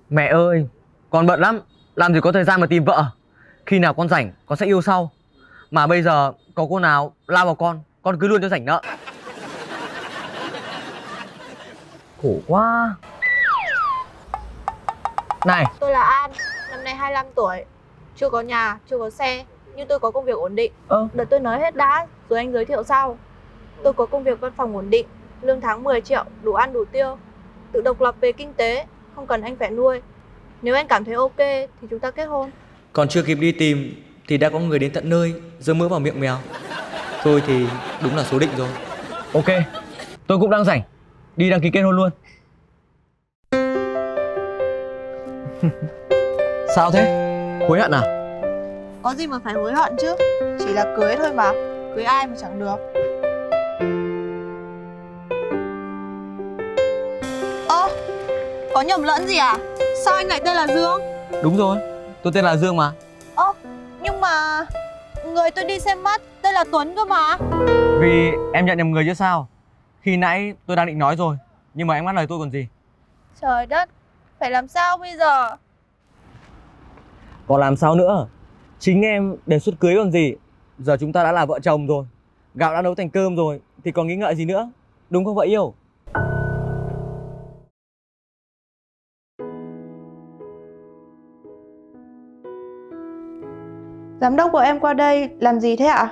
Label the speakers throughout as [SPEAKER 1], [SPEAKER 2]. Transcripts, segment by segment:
[SPEAKER 1] Mẹ ơi, con bận lắm, làm gì có thời gian mà tìm vợ. Khi nào con rảnh, con sẽ yêu sau. Mà bây giờ có cô nào lao vào con cứ luôn cho rảnh nợ. Khổ quá. Này,
[SPEAKER 2] Tôi là An, năm nay 25 tuổi, chưa có nhà, chưa có xe, nhưng tôi có công việc ổn định. Đợi tôi nói hết đã, rồi anh giới thiệu sau. Tôi có công việc văn phòng ổn định, lương tháng 10 triệu, đủ ăn đủ tiêu, tự độc lập về kinh tế, không cần anh phải nuôi. Nếu anh cảm thấy ok thì chúng ta kết hôn.
[SPEAKER 1] còn chưa kịp đi tìm thì đã có người đến tận nơi, giơ mỡ vào miệng mèo. Thôi thì đúng là số định rồi. Ok, tôi cũng đang rảnh, đi đăng ký kết hôn luôn. Sao thế? Hối hận à?
[SPEAKER 2] Có gì mà phải hối hận chứ, chỉ là cưới thôi mà, cưới ai mà chẳng được. Ơ, có nhầm lẫn gì à? Sao anh lại tên là Dương?
[SPEAKER 1] Đúng rồi, tôi tên là Dương mà.
[SPEAKER 2] Ơ, nhưng mà người tôi đi xem mắt tên là Tuấn cơ mà.
[SPEAKER 1] Vì em nhận nhầm người chứ sao. Khi nãy tôi đang định nói rồi, nhưng mà em ngắt lời tôi còn gì.
[SPEAKER 2] Trời đất, phải làm sao bây giờ?
[SPEAKER 1] Còn làm sao nữa? Chính em đề xuất cưới còn gì. Giờ chúng ta đã là vợ chồng rồi, gạo đã nấu thành cơm rồi, thì còn nghĩ ngợi gì nữa. Đúng không vợ yêu?
[SPEAKER 2] Giám đốc của em qua đây làm gì thế ạ?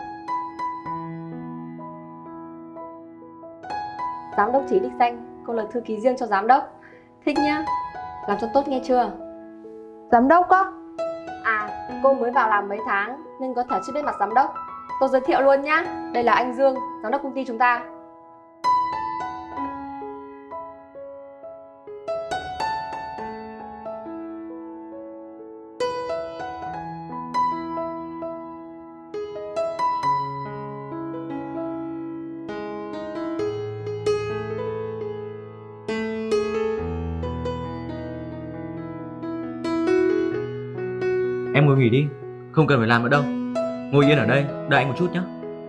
[SPEAKER 3] Giám đốc chỉ đích danh, cô là thư ký riêng cho giám đốc. Thích nhá, làm cho tốt nghe chưa?
[SPEAKER 2] Giám đốc á?
[SPEAKER 3] À, cô mới vào làm mấy tháng nên có thể chưa biết mặt giám đốc. Tôi giới thiệu luôn nhá, đây là anh Dương, giám đốc công ty chúng ta.
[SPEAKER 1] Em ngồi nghỉ đi, không cần phải làm nữa đâu. Ngồi yên ở đây, đợi anh một chút nhé.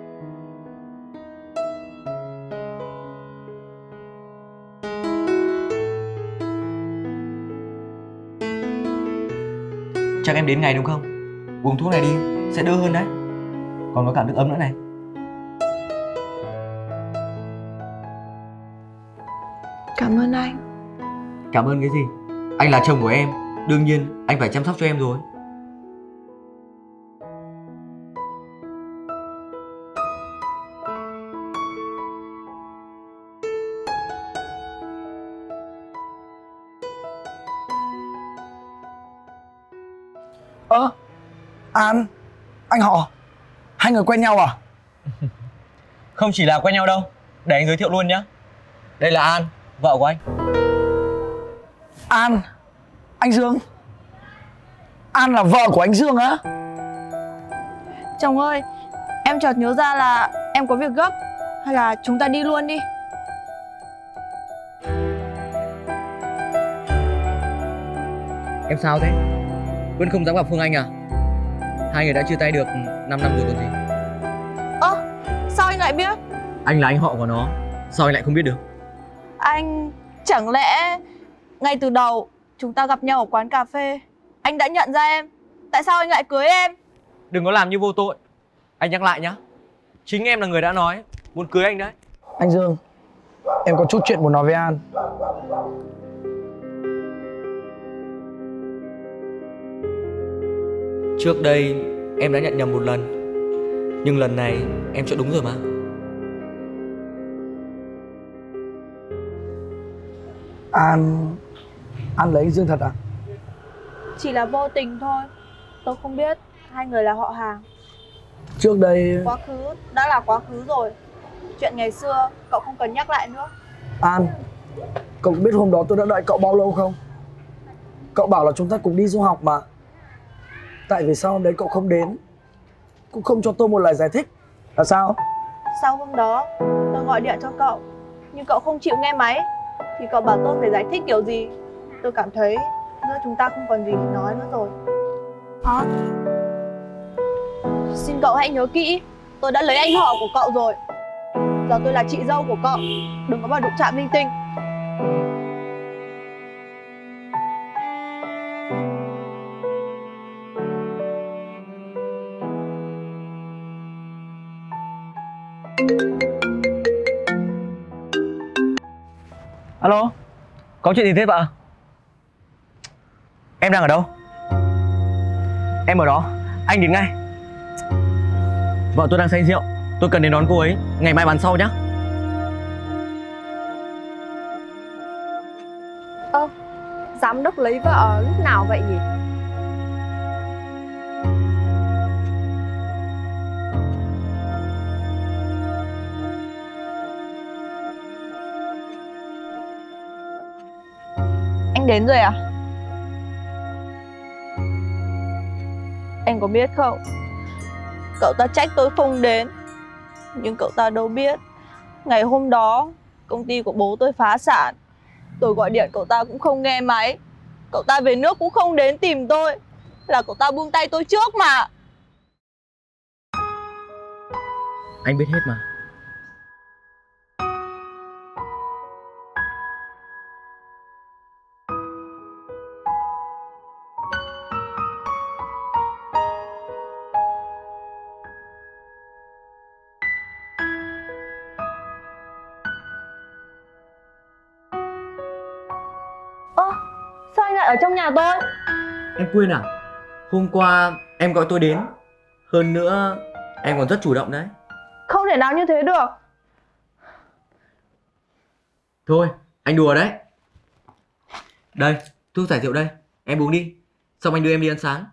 [SPEAKER 1] Chắc em đến ngày đúng không? Uống thuốc này đi, sẽ đỡ hơn đấy. Còn có cả nước ấm nữa này.
[SPEAKER 2] Cảm ơn anh.
[SPEAKER 1] Cảm ơn cái gì? Anh là chồng của em, đương nhiên anh phải chăm sóc cho em rồi.
[SPEAKER 4] An, anh họ, hai người quen nhau à?
[SPEAKER 1] Không chỉ là quen nhau đâu, để anh giới thiệu luôn nhé. Đây là An, vợ của anh.
[SPEAKER 4] An, anh Dương. An là vợ của anh Dương á?
[SPEAKER 2] Chồng ơi, em chợt nhớ ra là em có việc gấp. Hay là chúng ta đi luôn đi.
[SPEAKER 1] Em sao thế? Vẫn không dám gặp Phương Anh à? Hai người đã chia tay được 5 năm rồi còn gì.
[SPEAKER 2] Sao anh lại biết?
[SPEAKER 1] Anh là anh họ của nó, sao anh lại không biết được?
[SPEAKER 2] Anh chẳng lẽ ngay từ đầu chúng ta gặp nhau ở quán cà phê, anh đã nhận ra em? Tại sao anh lại cưới em?
[SPEAKER 1] Đừng có làm như vô tội. Anh nhắc lại nhá, chính em là người đã nói muốn cưới anh đấy.
[SPEAKER 4] Anh Dương, em có chút chuyện muốn nói với An.
[SPEAKER 1] Trước đây em đã nhận nhầm một lần, nhưng lần này em chọn đúng rồi mà.
[SPEAKER 4] An lấy anh Dương thật à?
[SPEAKER 2] Chỉ là vô tình thôi. Tôi không biết hai người là họ hàng.
[SPEAKER 4] Trước đây...
[SPEAKER 2] Quá khứ đã là quá khứ rồi. Chuyện ngày xưa cậu không cần nhắc lại nữa.
[SPEAKER 4] An, cậu biết hôm đó tôi đã đợi cậu bao lâu không? Cậu bảo là chúng ta cùng đi du học mà. Tại vì sao hôm đấy cậu không đến, cũng không cho tôi một lời giải thích là sao?
[SPEAKER 2] Sau hôm đó tôi gọi điện cho cậu, nhưng cậu không chịu nghe máy. Thì cậu bảo tôi phải giải thích kiểu gì. Tôi cảm thấy giữa chúng ta không còn gì để nói nữa rồi. Xin cậu hãy nhớ kỹ, tôi đã lấy anh họ của cậu rồi. Giờ tôi là chị dâu của cậu, đừng có mà đụng chạm linh tinh.
[SPEAKER 1] Alo, có chuyện gì thế vợ? Em đang ở đâu? Em ở đó, anh đến ngay. Vợ tôi đang say rượu, tôi cần đến đón cô ấy, ngày mai bán sau nhá.
[SPEAKER 3] Giám đốc lấy vợ lúc nào vậy nhỉ?
[SPEAKER 2] Anh đến rồi à? Anh có biết không, cậu ta trách tôi không đến, nhưng cậu ta đâu biết ngày hôm đó công ty của bố tôi phá sản. Tôi gọi điện cậu ta cũng không nghe máy. Cậu ta về nước cũng không đến tìm tôi. Là cậu ta buông tay tôi trước mà.
[SPEAKER 1] Anh biết hết mà.
[SPEAKER 2] Sao anh lại ở trong nhà tôi?
[SPEAKER 1] Em quên à? Hôm qua em gọi tôi đến. Hơn nữa em còn rất chủ động đấy.
[SPEAKER 2] Không thể nào như thế được.
[SPEAKER 1] Thôi, anh đùa đấy. Đây, thuốc giải rượu đây. Em uống đi. Xong anh đưa em đi ăn sáng.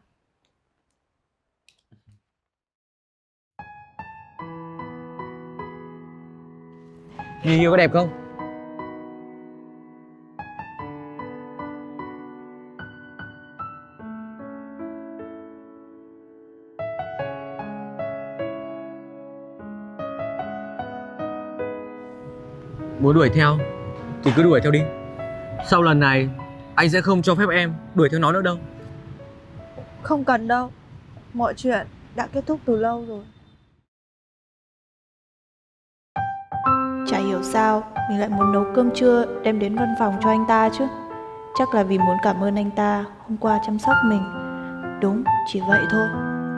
[SPEAKER 1] Người yêu có đẹp không? Muốn đuổi theo thì cứ đuổi theo đi. Sau lần này anh sẽ không cho phép em đuổi theo nó nữa đâu.
[SPEAKER 2] Không cần đâu. Mọi chuyện đã kết thúc từ lâu rồi. Chả hiểu sao mình lại muốn nấu cơm trưa đem đến văn phòng cho anh ta chứ. Chắc là vì muốn cảm ơn anh ta hôm qua chăm sóc mình. Đúng, chỉ vậy thôi.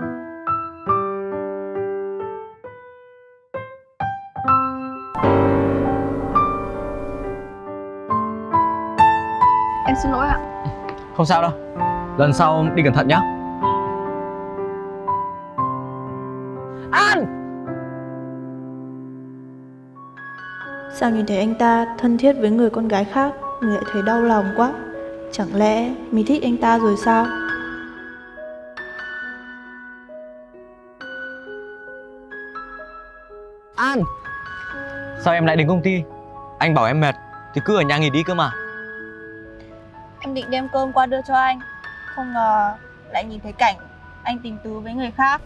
[SPEAKER 3] Em xin lỗi ạ.
[SPEAKER 1] Không sao đâu. Lần sau đi cẩn thận nhá. An!
[SPEAKER 2] Sao nhìn thấy anh ta thân thiết với người con gái khác, mình lại thấy đau lòng quá. Chẳng lẽ mình thích anh ta rồi sao?
[SPEAKER 1] An! Sao em lại đến công ty? Anh bảo em mệt thì cứ ở nhà nghỉ đi cơ mà.
[SPEAKER 2] Em định đem cơm qua đưa cho anh, không ngờ lại nhìn thấy cảnh anh tình tứ với người khác.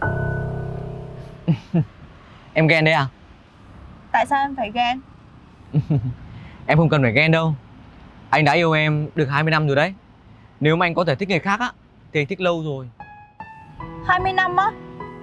[SPEAKER 1] Em ghen đấy à?
[SPEAKER 2] Tại sao em phải ghen?
[SPEAKER 1] Em không cần phải ghen đâu. Anh đã yêu em được 20 năm rồi đấy. Nếu mà anh có thể thích người khác á thì anh thích lâu rồi.
[SPEAKER 2] 20 năm á?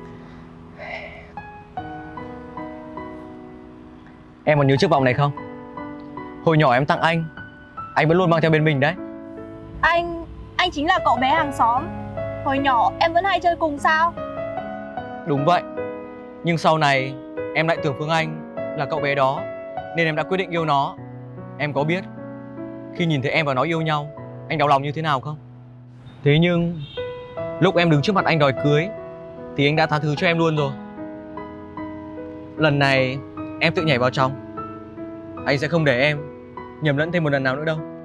[SPEAKER 1] Em còn nhớ chiếc vòng này không? Hồi nhỏ em tặng anh vẫn luôn mang theo bên mình đấy.
[SPEAKER 2] Anh chính là cậu bé hàng xóm. Hồi nhỏ em vẫn hay chơi cùng sao?
[SPEAKER 1] Đúng vậy. Nhưng sau này em lại tưởng Phương Anh là cậu bé đó, nên em đã quyết định yêu nó. Em có biết khi nhìn thấy em và nó yêu nhau, anh đau lòng như thế nào không? Thế nhưng lúc em đứng trước mặt anh đòi cưới thì anh đã tha thứ cho em luôn rồi. Lần này em tự nhảy vào trong, anh sẽ không để em nhầm lẫn thêm một lần nào nữa đâu.